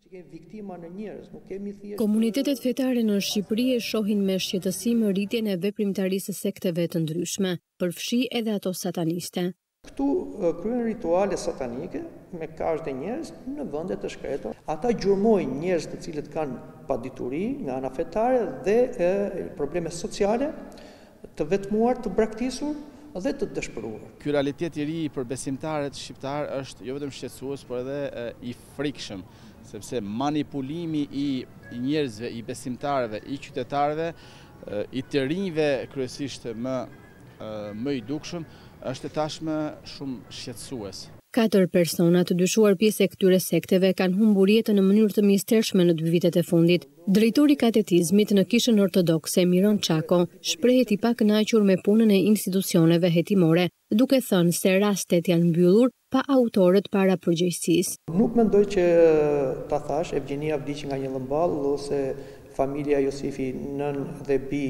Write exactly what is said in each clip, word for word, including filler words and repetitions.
Komunitetet fetare në Shqipëri e shohin me shqetësim rritjen e veprimtarisë së sekteve të ndryshme, përfshi edhe ato sataniste. Këtu kryen rituale satanike me kazh të njerëz në vende të shkreta. Ata gjurmojnë njerëz të cilët kanë padituri nga ana fetare dhe e, probleme sociale, të vetmuar, të braktisur dhe të dëshpëruar. Ky realitet i ri për besimtarët shqiptar është jo vetëm shqetësues, por edhe e, i frikshëm, sepse manipulimi i njerëzve, i besimtarëve, i qytetarëve, e, i të rinjve kryesisht më më i dukshëm, është tashmë shumë shqetësues. Katër persona të dyshuar pjesë e këtyre sekteve kanë humbur jetën në mënyrë të mistershme në dy vitet e fundit. Drejtori i katekizmit në Kishën Ortodokse, Miron Çako, shprehet i pakënaqur me punën e institucioneve hetimore, duke thënë se rastet janë mbyllur pa autorët para përgjegjësisë. Nuk mendoj që ta thash Evgjenia vdiq nga një llëmball ose familja Josifi nën dhe bi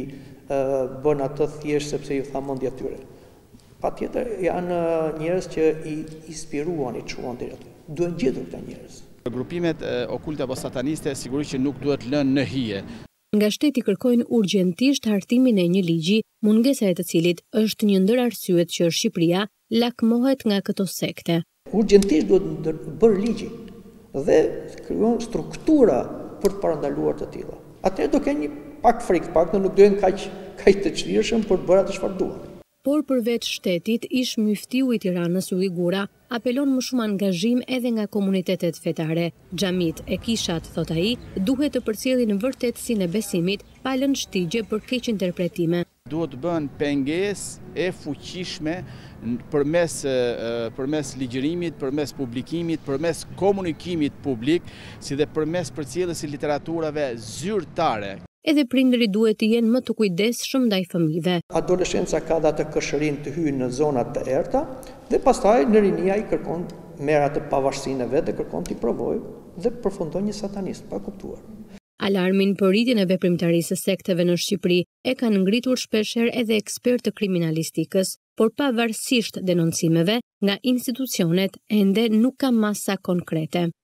bën atë thjesht sepse ju tha mendja tyre. Patjetër janë njerëz që i inspiruan, i çuan deri aty. Duhen gjetur këta njerëz. Grupimet okulte apo sataniste sigurisht që nuk duhet lënë në hije. Nga shteti kërkojnë urgjentisht hartimin e një ligji, mungesa e të cilit është një ndër arsyet që Shqipëria lakmohet nga këto sekte. Urgjentisht duhet bërë ligji dhe krijon struktura për të parandaluar të tilla. Atëherë do kenë një pak frikë, pak në nuk duhen kaq kaq të çlirshëm për të bërë atë çfarë duan. Por përveç shtetit, ish muftiu i Tiranës Ylli Gura apelon më shumë angazhim edhe nga komunitetet fetare. Xhamit e kishat, thot ai, duhet të përcjellin vërtetësinë e besimit, pa lënë shtigje për keq interpretime. Duhet të bëhen pengesë e fuqishme përmes përmes ligjërimit, përmes publikimit, përmes komunikimit publik, si dhe përmes përcjelljes së literaturave zyrtare. Edhe prindërit duhet të jenë më të kujdesshëm ndaj fëmijëve. Adoleshenca ka dha të këshërin të hyjë në zonat të errta dhe pastaj në rinia i kërkon merr atë pavarësinë e vet dhe kërkon t'i provojë dhe përfundon një satanist pa kuptuar. Alarmin për rritjen e veprimtarisë së sekteve në Shqipëri e kanë ngritur shpeshherë edhe ekspertë të kriminalistikës, por pavarësisht denoncimeve nga institucionet ende nuk ka masa konkrete.